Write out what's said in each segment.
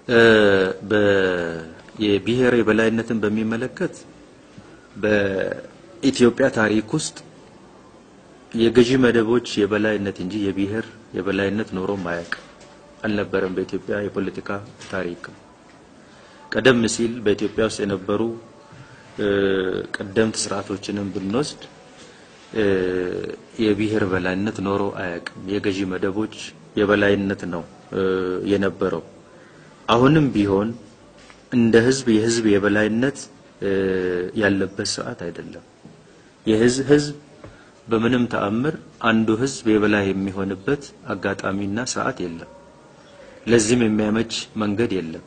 የብሔር የበላይነትን በሚመለከት በኢትዮጵያ ታሪክ ውስጥ የገዢ መደቦች የበላይነት እንጂ የብሔር የበላይነት ኖሮ ማያቅ አልነበረም። በኢትዮጵያ የፖለቲካ ታሪክ ቀደም ሲል በኢትዮጵያ ውስጥ የነበሩ ቀደምት ስርዓቶችንም ብንወስድ የብሔር በላይነት ኖሮ አያቅም። የገዢ መደቦች የበላይነት ነው የነበረው። አሁንም ቢሆን እንደ ህዝብ የህዝብ የበላይነት ያለበት ሰዓት አይደለም። የህዝብ በምንም ተአምር አንዱ ህዝብ የበላይ የሚሆንበት አጋጣሚና ሰዓት የለም። ለዚህም የሚያመች መንገድ የለም።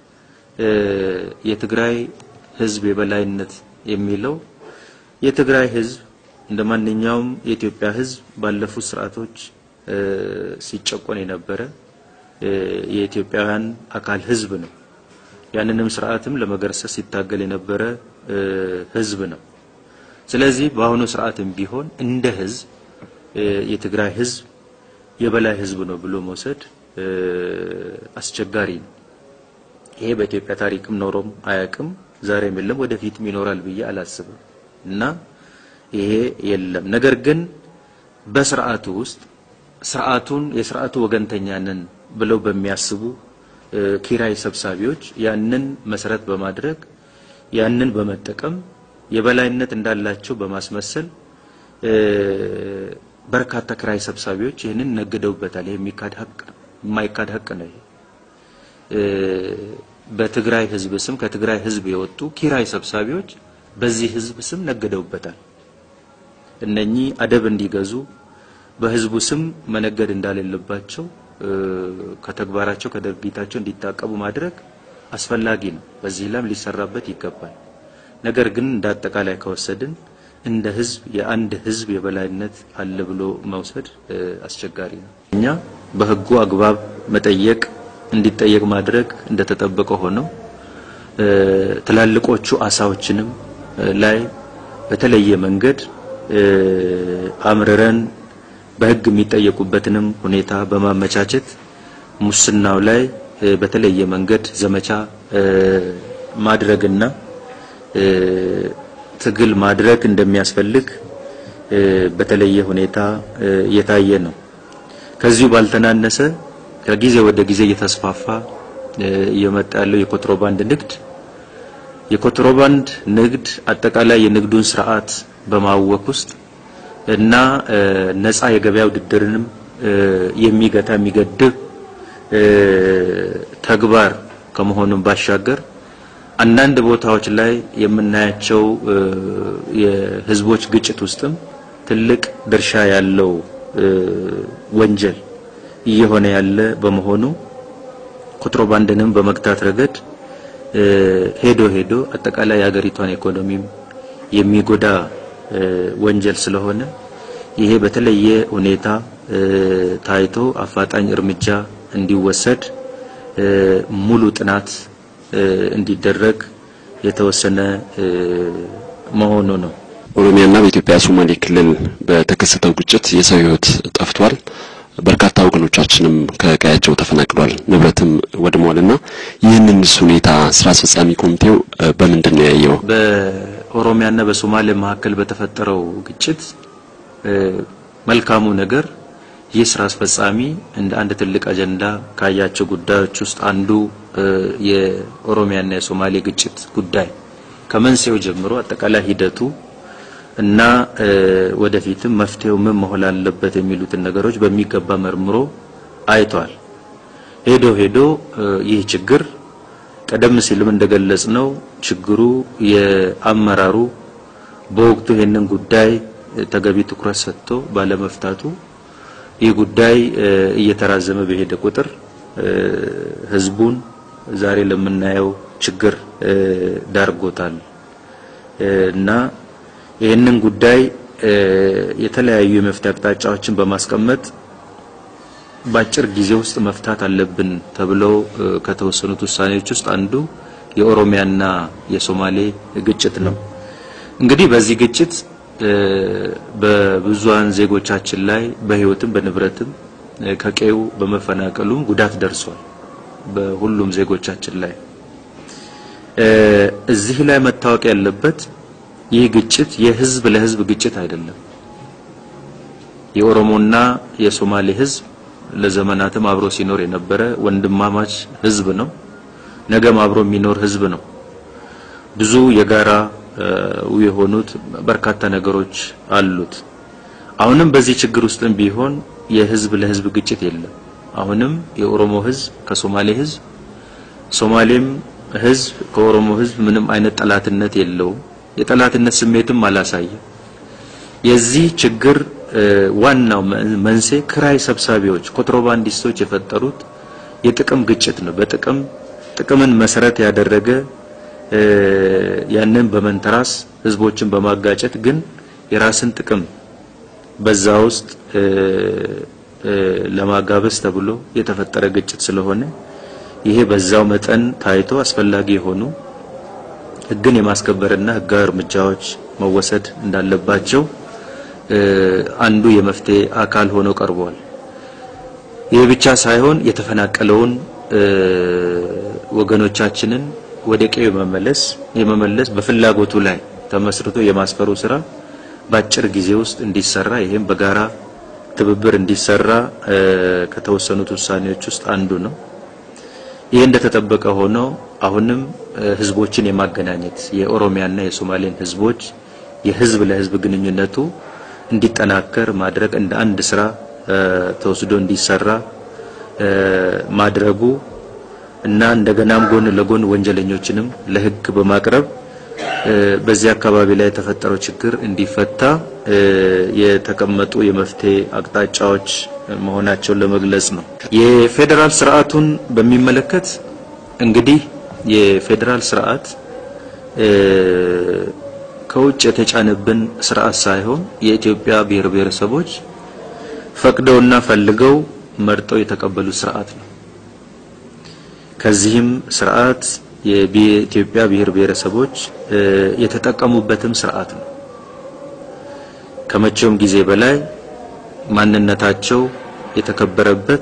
የትግራይ ህዝብ የበላይነት የሚለው የትግራይ ህዝብ እንደማንኛውም የኢትዮጵያ ህዝብ ባለፉት ስርዓቶች ሲጨቆን የነበረ የኢትዮጵያውያን አካል ህዝብ ነው። ያንንም ስርዓትም ለመገርሰስ ሲታገል የነበረ ህዝብ ነው። ስለዚህ በአሁኑ ስርዓትም ቢሆን እንደ ህዝብ የትግራይ ህዝብ የበላይ ህዝብ ነው ብሎ መውሰድ አስቸጋሪ ነው። ይሄ በኢትዮጵያ ታሪክም ኖሮም አያቅም፣ ዛሬም የለም፣ ወደፊትም ይኖራል ብዬ አላስብም እና ይሄ የለም። ነገር ግን በስርዓቱ ውስጥ ስርዓቱን የስርዓቱ ወገንተኛ ነን ብለው በሚያስቡ ኪራይ ሰብሳቢዎች ያንን መሰረት በማድረግ ያንን በመጠቀም የበላይነት እንዳላቸው በማስመሰል በርካታ ኪራይ ሰብሳቢዎች ይህንን ነገደውበታል። ይሄ የማይካድ ሀቅ ነው። በትግራይ ህዝብ ስም ከትግራይ ህዝብ የወጡ ኪራይ ሰብሳቢዎች በዚህ ህዝብ ስም ነገደውበታል። እነኚህ አደብ እንዲገዙ በህዝቡ ስም መነገድ እንዳለባቸው ከተግባራቸው ከድርጊታቸው እንዲታቀቡ ማድረግ አስፈላጊ ነው። በዚህ ላም ሊሰራበት ይገባል። ነገር ግን እንዳጠቃላይ ከወሰድን እንደ ህዝብ የአንድ ህዝብ የበላይነት አለ ብሎ መውሰድ አስቸጋሪ ነው። እኛ በህጉ አግባብ መጠየቅ እንዲጠየቅ ማድረግ እንደተጠበቀ ሆኖ ትላልቆቹ አሳዎችንም ላይ በተለየ መንገድ አምረረን በህግ የሚጠየቁበትንም ሁኔታ በማመቻቸት ሙስናው ላይ በተለየ መንገድ ዘመቻ ማድረግና ትግል ማድረግ እንደሚያስፈልግ በተለየ ሁኔታ የታየ ነው። ከዚሁ ባልተናነሰ ከጊዜ ወደ ጊዜ እየተስፋፋ የመጣ ያለው የኮንትሮባንድ ንግድ አጠቃላይ የንግዱን ስርዓት በማወክ ውስጥ እና ነፃ የገበያ ውድድርንም የሚገታ የሚገድብ ተግባር ከመሆኑም ባሻገር አንዳንድ ቦታዎች ላይ የምናያቸው የህዝቦች ግጭት ውስጥም ትልቅ ድርሻ ያለው ወንጀል እየሆነ ያለ በመሆኑ ኮንትሮባንድንም በመግታት ረገድ ሄዶ አጠቃላይ ሀገሪቷን ኢኮኖሚም የሚጎዳ ወንጀል ስለሆነ ይሄ በተለየ ሁኔታ ታይቶ አፋጣኝ እርምጃ እንዲወሰድ ሙሉ ጥናት እንዲደረግ የተወሰነ መሆኑ ነው። ኦሮሚያና በኢትዮጵያ ሶማሌ ክልል በተከሰተው ግጭት የሰው ህይወት ጠፍቷል። በርካታ ወገኖቻችንም ከቀያቸው ተፈናቅሏል፣ ንብረትም ወድሟልና ይህንን ሁኔታ ስራ አስፈጻሚ ኮሚቴው በመንደን ነው ያየው? በኦሮሚያና በሶማሌ መካከል በተፈጠረው ግጭት መልካሙ ነገር የስራ አስፈጻሚ እንደ አንድ ትልቅ አጀንዳ ካያቸው ጉዳዮች ውስጥ አንዱ የኦሮሚያና የሶማሌ ግጭት ጉዳይ ከመንስኤው ጀምሮ አጠቃላይ ሂደቱ እና ወደፊትም መፍትሄው ምን መሆን አለበት የሚሉትን ነገሮች በሚገባ መርምሮ አይቷል። ሄዶ ይህ ችግር ቀደም ሲልም እንደገለጽነው ችግሩ የአመራሩ በወቅቱ ይሄንን ጉዳይ ተገቢ ትኩረት ሰጥቶ ባለመፍታቱ ይህ ጉዳይ እየተራዘመ በሄደ ቁጥር ህዝቡን ዛሬ ለምናየው ችግር ዳርጎታል እና ይሄንን ጉዳይ የተለያዩ የመፍትሄ አቅጣጫዎችን በማስቀመጥ በአጭር ጊዜ ውስጥ መፍታት አለብን ተብሎ ከተወሰኑት ውሳኔዎች ውስጥ አንዱ የኦሮሚያና የሶማሌ ግጭት ነው። እንግዲህ በዚህ ግጭት በብዙሃን ዜጎቻችን ላይ በህይወትም በንብረትም ከቀዩ በመፈናቀሉ ጉዳት ደርሷል። በሁሉም ዜጎቻችን ላይ እዚህ ላይ መታወቅ ያለበት ይህ ግጭት የህዝብ ለህዝብ ግጭት አይደለም። የኦሮሞና የሶማሌ ህዝብ ለዘመናትም አብሮ ሲኖር የነበረ ወንድማማች ህዝብ ነው። ነገም አብሮ የሚኖር ህዝብ ነው። ብዙ የጋራ የሆኑት በርካታ ነገሮች አሉት። አሁንም በዚህ ችግር ውስጥም ቢሆን የህዝብ ለህዝብ ግጭት የለም። አሁንም የኦሮሞ ህዝብ ከሶማሌ ህዝብ፣ ሶማሌም ህዝብ ከኦሮሞ ህዝብ ምንም አይነት ጠላትነት የለው። የጠላትነት ስሜትም አላሳየም። የዚህ ችግር ዋናው መንስኤ ክራይ ሰብሳቢዎች ኮንትሮባንዲስቶች የፈጠሩት የጥቅም ግጭት ነው። ጥቅምን መሰረት ያደረገ ያንን በመንተራስ ህዝቦችን በማጋጨት ግን የራስን ጥቅም በዛ ውስጥ ለማጋበስ ተብሎ የተፈጠረ ግጭት ስለሆነ ይሄ በዛው መጠን ታይቶ አስፈላጊ የሆኑ ህግን የማስከበርና ህጋዊ እርምጃዎች መወሰድ እንዳለባቸው አንዱ የመፍትሄ አካል ሆኖ ቀርቧል። ይሄ ብቻ ሳይሆን የተፈናቀለውን ወገኖቻችንን ወደ ቀዬው የመመለስ በፍላጎቱ ላይ ተመስርቶ የማስፈሩ ስራ በአጭር ጊዜ ውስጥ እንዲሰራ ይሄም በጋራ ትብብር እንዲሰራ ከተወሰኑት ውሳኔዎች ውስጥ አንዱ ነው። ይሄ እንደተጠበቀ ሆኖ አሁንም ህዝቦችን የማገናኘት የኦሮሚያና የሶማሌን ህዝቦች የህዝብ ለህዝብ ግንኙነቱ እንዲጠናከር ማድረግ እንደ አንድ ስራ ተወስዶ እንዲሰራ ማድረጉ እና እንደገናም ጎን ለጎን ወንጀለኞችንም ለህግ በማቅረብ በዚህ አካባቢ ላይ የተፈጠረው ችግር እንዲፈታ የተቀመጡ የመፍትሄ አቅጣጫዎች መሆናቸውን ለመግለጽ ነው። የፌደራል ስርዓቱን በሚመለከት እንግዲህ የፌደራል ስርዓት ከውጭ የተጫነብን ስርዓት ሳይሆን የኢትዮጵያ ብሔር ብሔረሰቦች ፈቅደውና ፈልገው መርጠው የተቀበሉ ስርዓት ነው። ከዚህም ስርዓት የኢትዮጵያ ብሔር ብሔረሰቦች የተጠቀሙበትም ስርዓት ነው። ከመቼውም ጊዜ በላይ ማንነታቸው የተከበረበት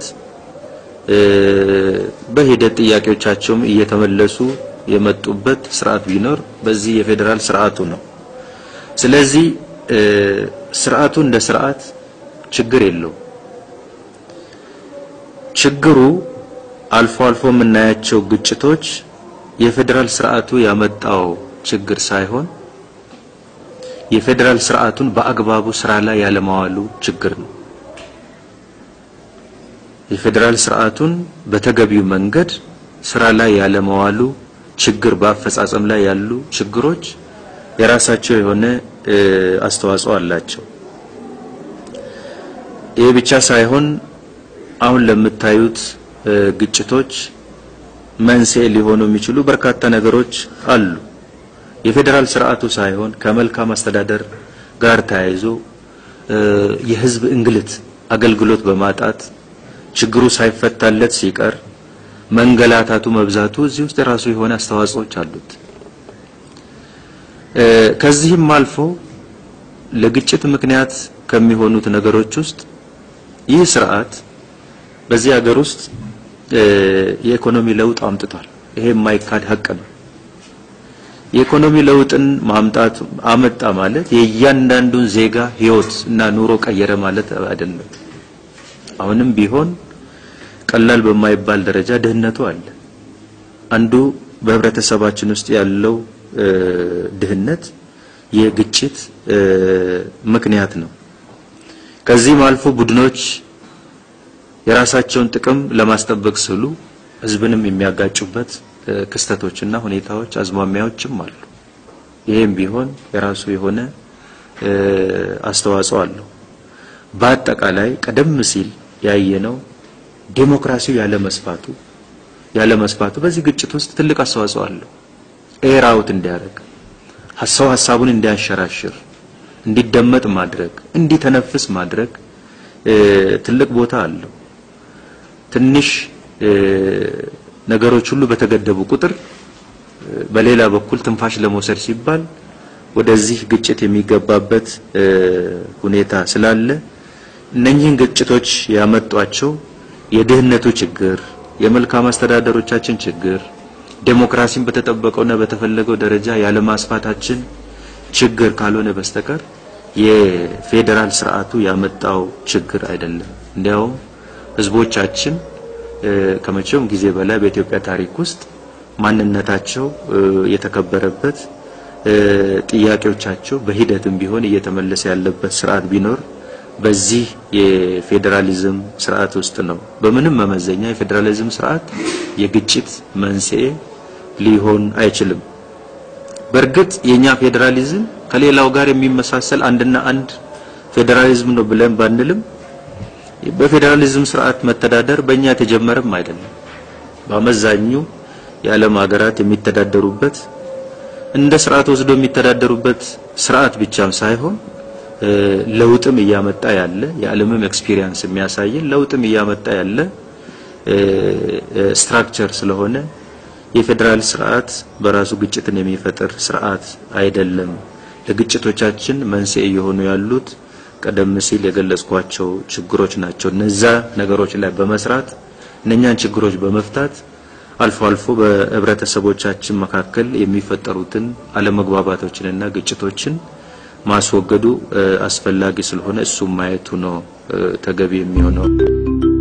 በሂደት ጥያቄዎቻቸውም እየተመለሱ የመጡበት ስርዓት ቢኖር በዚህ የፌደራል ስርዓቱ ነው። ስለዚህ ስርዓቱ እንደ ስርዓት ችግር የለው። ችግሩ አልፎ አልፎ የምናያቸው ግጭቶች የፌደራል ስርዓቱ ያመጣው ችግር ሳይሆን የፌደራል ስርዓቱን በአግባቡ ስራ ላይ ያለማዋሉ ችግር ነው። የፌደራል ስርዓቱን በተገቢው መንገድ ስራ ላይ ያለማዋሉ ችግር በአፈጻጸም ላይ ያሉ ችግሮች የራሳቸው የሆነ አስተዋጽኦ አላቸው። ይሄ ብቻ ሳይሆን አሁን ለምታዩት ግጭቶች መንስኤ ሊሆኑ የሚችሉ በርካታ ነገሮች አሉ። የፌደራል ስርዓቱ ሳይሆን ከመልካም አስተዳደር ጋር ተያይዞ የህዝብ እንግልት አገልግሎት በማጣት ችግሩ ሳይፈታለት ሲቀር መንገላታቱ መብዛቱ እዚህ ውስጥ ራሱ የሆነ አስተዋጽኦች አሉት። ከዚህም አልፎ ለግጭት ምክንያት ከሚሆኑት ነገሮች ውስጥ ይህ ስርዓት በዚህ ሀገር ውስጥ የኢኮኖሚ ለውጥ አምጥቷል። ይሄ የማይካድ ሀቅ ነው። የኢኮኖሚ ለውጥን ማምጣት አመጣ ማለት የእያንዳንዱን ዜጋ ህይወት እና ኑሮ ቀየረ ማለት አይደለም። አሁንም ቢሆን ቀላል በማይባል ደረጃ ድህነቱ አለ። አንዱ በህብረተሰባችን ውስጥ ያለው ድህነት የግጭት ምክንያት ነው። ከዚህም አልፎ ቡድኖች የራሳቸውን ጥቅም ለማስጠበቅ ሲሉ ህዝብንም የሚያጋጩበት ክስተቶችና ሁኔታዎች አዝማሚያዎችም አሉ። ይሄም ቢሆን የራሱ የሆነ አስተዋጽኦ አለው። በአጠቃላይ ቀደም ሲል ያየነው ዲሞክራሲው ያለ መስፋቱ በዚህ ግጭት ውስጥ ትልቅ አስተዋጽኦ አለው። ኤራውት እንዲያደርግ ሐሳቡን እንዲያንሸራሽር እንዲደመጥ ማድረግ እንዲተነፍስ ማድረግ ትልቅ ቦታ አለው። ትንሽ ነገሮች ሁሉ በተገደቡ ቁጥር በሌላ በኩል ትንፋሽ ለመውሰድ ሲባል ወደዚህ ግጭት የሚገባበት ሁኔታ ስላለ እነኚህን ግጭቶች ያመጧቸው የድህነቱ ችግር፣ የመልካም አስተዳደሮቻችን ችግር ዴሞክራሲን በተጠበቀውና በተፈለገው ደረጃ ያለ ማስፋታችን ችግር ካልሆነ በስተቀር የፌደራል ስርዓቱ ያመጣው ችግር አይደለም እንዲያው ህዝቦቻችን ከመቼም ጊዜ በላይ በኢትዮጵያ ታሪክ ውስጥ ማንነታቸው የተከበረበት ጥያቄዎቻቸው በሂደትም ቢሆን እየተመለሰ ያለበት ስርዓት ቢኖር በዚህ የፌደራሊዝም ስርዓት ውስጥ ነው በምንም መመዘኛ የፌደራሊዝም ስርዓት የግጭት መንስኤ ሊሆን አይችልም በርግጥ የኛ ፌደራሊዝም ከሌላው ጋር የሚመሳሰል አንድና አንድ ፌደራሊዝም ነው ብለን ባንልም በፌደራሊዝም ስርዓት መተዳደር በእኛ ተጀመረም አይደለም በአመዛኙ የዓለም ሀገራት የሚተዳደሩበት እንደ ስርዓት ወስዶ የሚተዳደሩበት ስርዓት ብቻም ሳይሆን ለውጥም ያመጣ ያለ የዓለምም ኤክስፒሪየንስ የሚያሳይ ለውጥም ያመጣ ያለ ስትራክቸር ስለሆነ የፌደራል ስርዓት በራሱ ግጭትን የሚፈጥር ስርዓት አይደለም ለግጭቶቻችን መንስኤ የሆኑ ያሉት ቀደም ሲል የገለጽኳቸው ችግሮች ናቸው እነዛ ነገሮች ላይ በመስራት እነኛን ችግሮች በመፍታት አልፎ አልፎ በህብረተሰቦቻችን መካከል የሚፈጠሩትን አለመግባባቶችንና ግጭቶችን ማስወገዱ አስፈላጊ ስለሆነ እሱ ማየቱ ነው ተገቢ የሚሆነው